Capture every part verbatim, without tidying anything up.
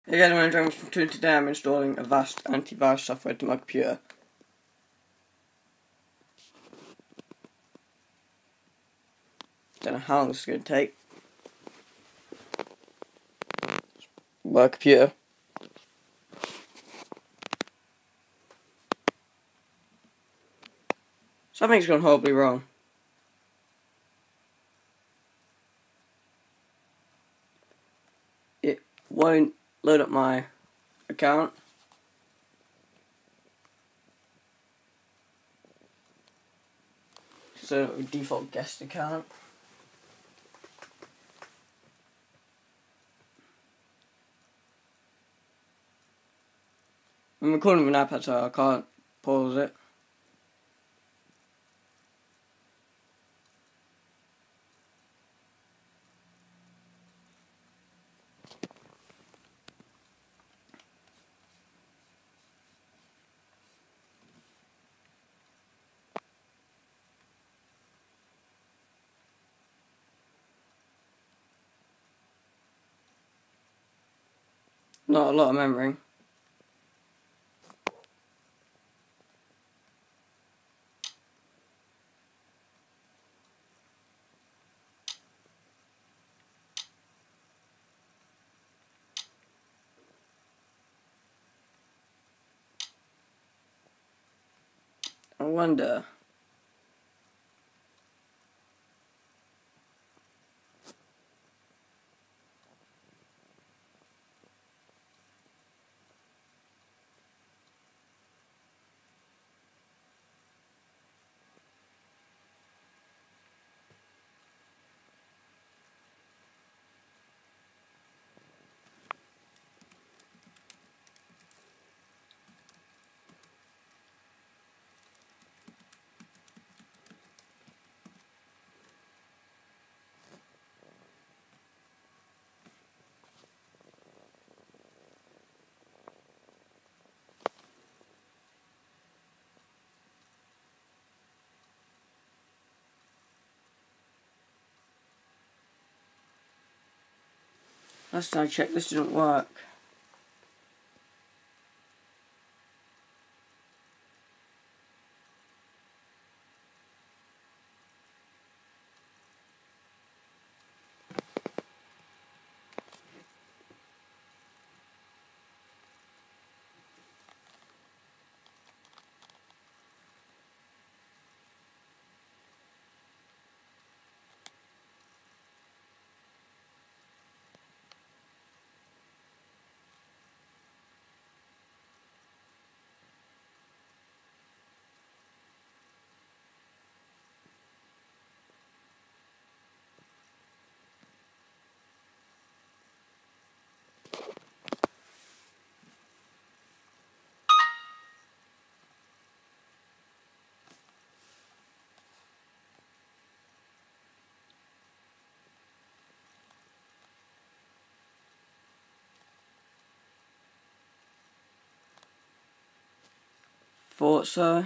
Hey guys, my name is from today I'm installing Avast antivirus software to my computer. Don't know how long this is going to take. My computer. Something's gone horribly wrong. It won't load up my account. So default guest account. I'm recording with an iPad, so I can't pause it. Not a lot of memory. I wonder. Last time I checked, this didn't work. Thought so.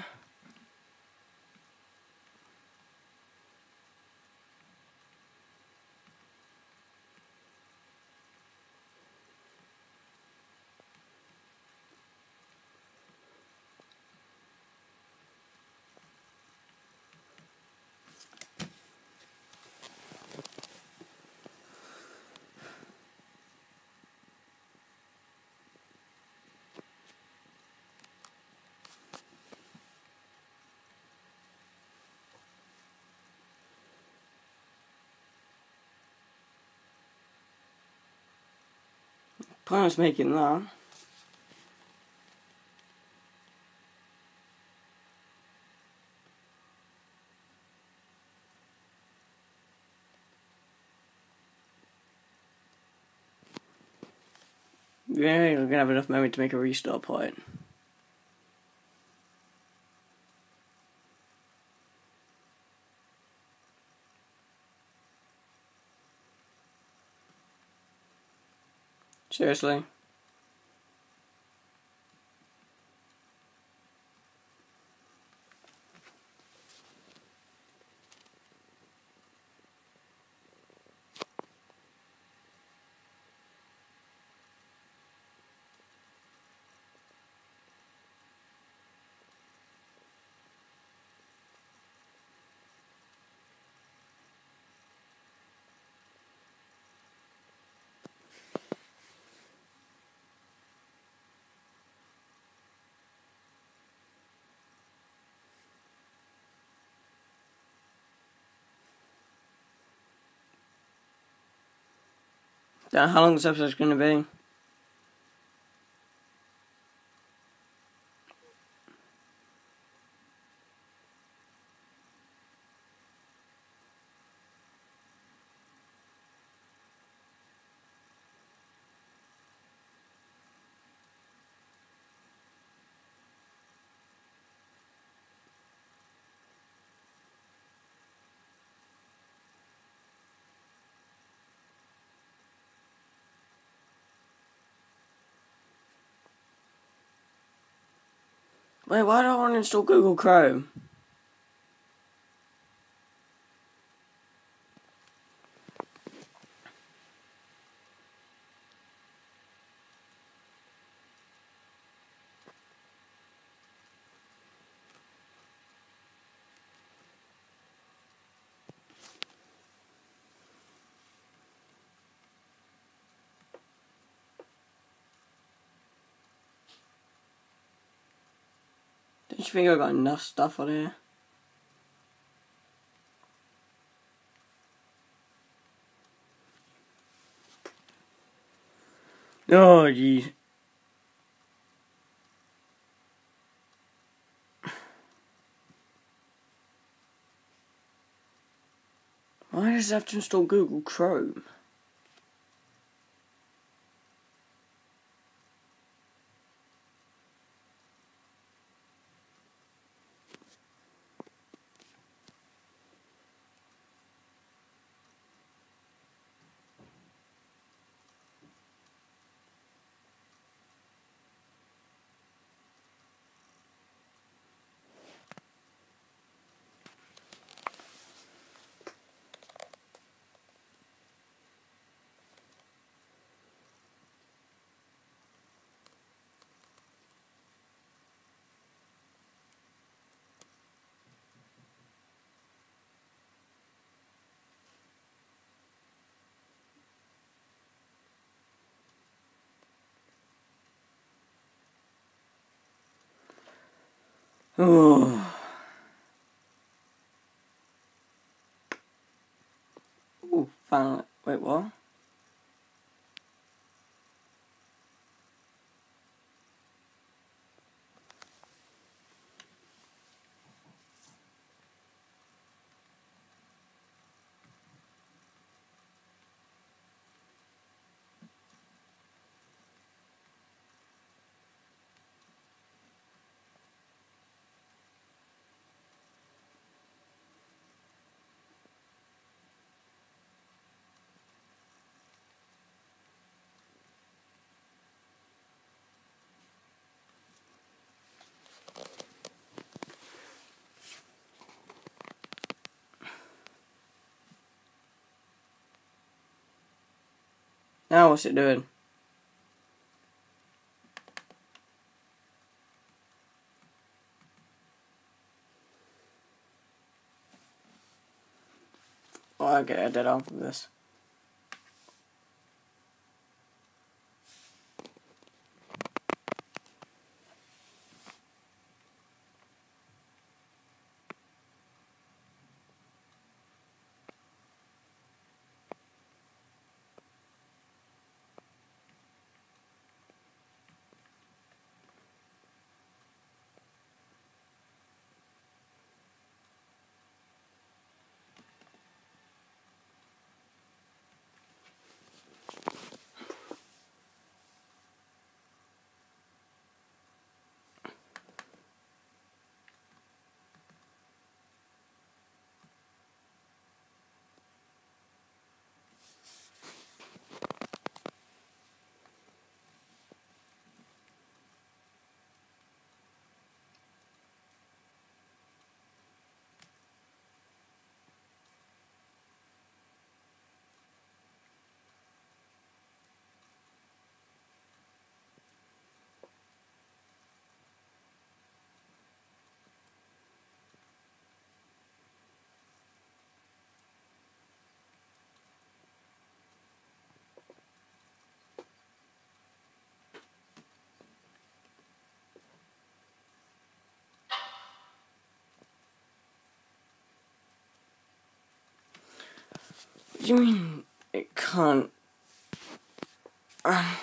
Plan was making that. Yeah, we're gonna have enough memory to make a restart point. Seriously? Then how long this episode's going to be? Wait, why do I want to install Google Chrome? Don't you think I've got enough stuff on here? Oh, jeez. Why does it have to install Google Chrome? Oh. Ooh, found it. Wait, what? Now what's it doing? Oh, I'll get a dead arm from this. What do you mean it can't Uh,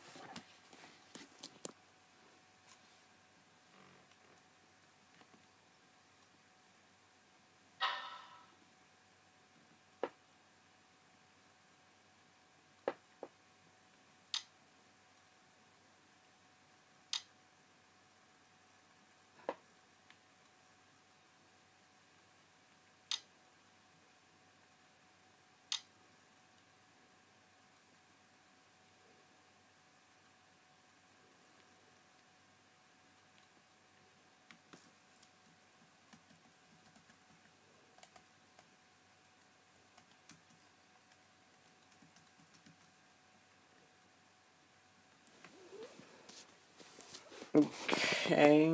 okay.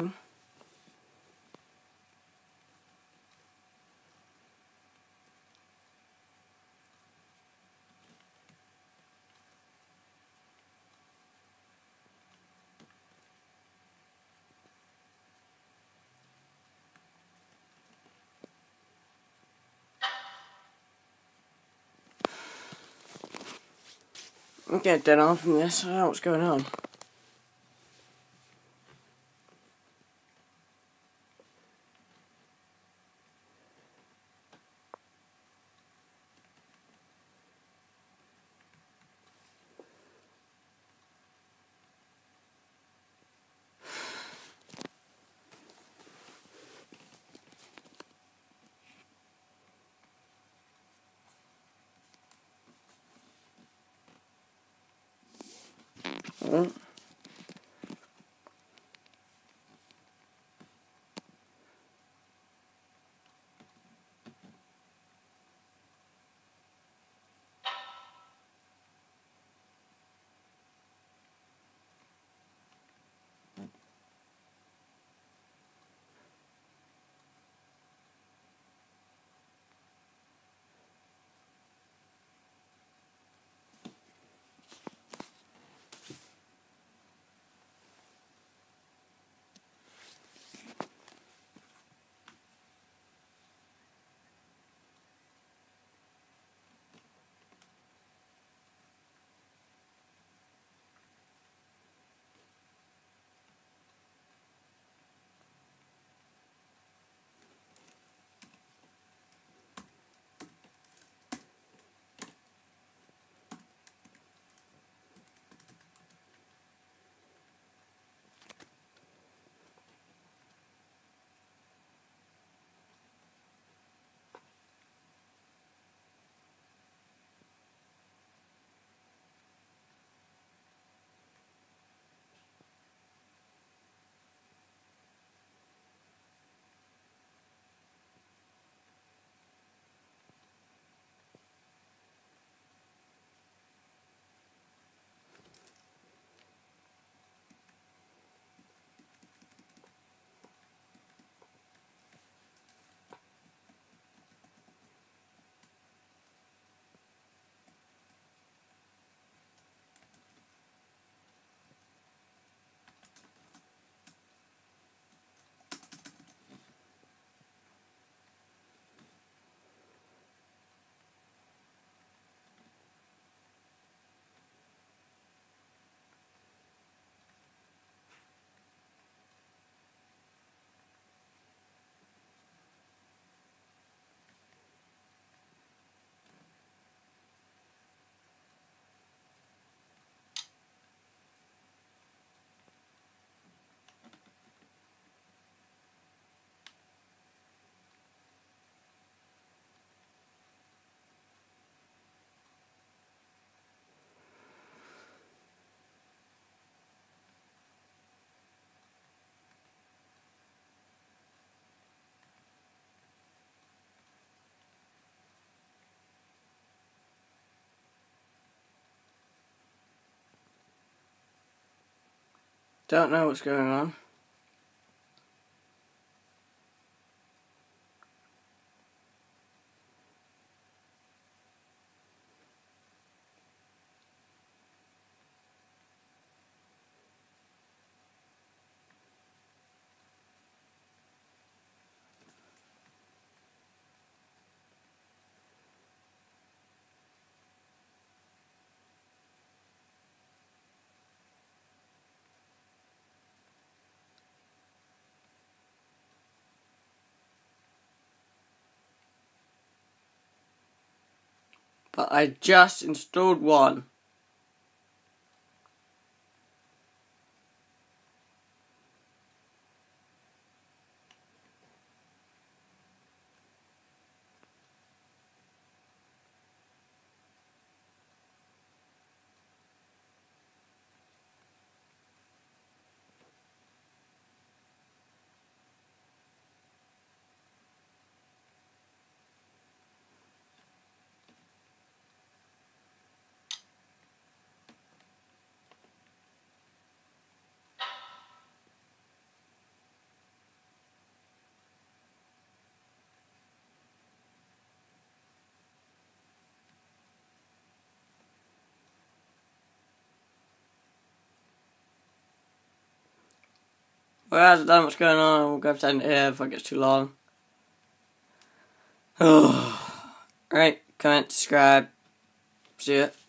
I'm getting dead on from this. I don't know what's going on. Hmm? Don't know what's going on. but I just installed one. Well, I don't know what's going on. We'll go to end it here if it gets too long. Alright, comment, subscribe. See ya.